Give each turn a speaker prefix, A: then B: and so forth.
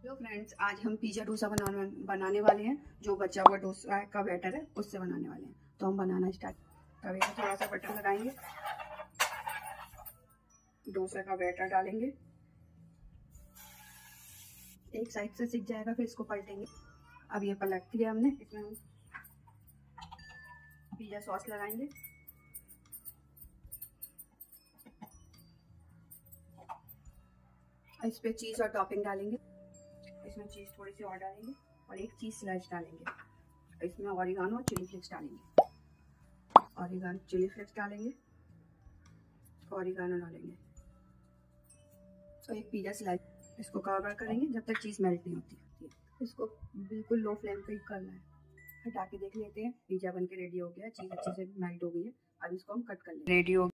A: Hello friends, आज हम pizza dosa बनाने वाले हैं। जो बचा हुआ डोसा का बैटर है उससे बनाने वाले हैं। तो हम बनाना स्टार्ट। तवे में थोड़ा सा बटर लगाएंगे, डोसा का बैटर डालेंगे, एक साइड से सिक जाएगा फिर इसको पलटेंगे। अब ये पलट दिया हमने, इसमें हम पिज़्ज़ा सॉस लगाएंगे, इस पे चीज़ और टॉपिंग डालेंगे। इसमें चीज़ थोड़ी सी और डालेंगे और एक चीज़ स्लाइस डालेंगे। इसमें ऑरिगानो और चिली फ्लेक्स डालेंगे, ऑरिगानो चिली फ्लेक्स डालेंगे, ऑरिगानो डालेंगे और एक पिज़्ज़ा स्लाइस। इसको कवर करेंगे जब तक चीज़ मेल्ट नहीं होती। इसको बिल्कुल लो फ्लेम पे ही करना है। हटा के देख लेते हैं, पिज़्ज़ा बन के रेडी हो गया, चीज़ अच्छे से मेल्ट हो गई है। अब इसको हम कट कर लेंगे। रेडी हो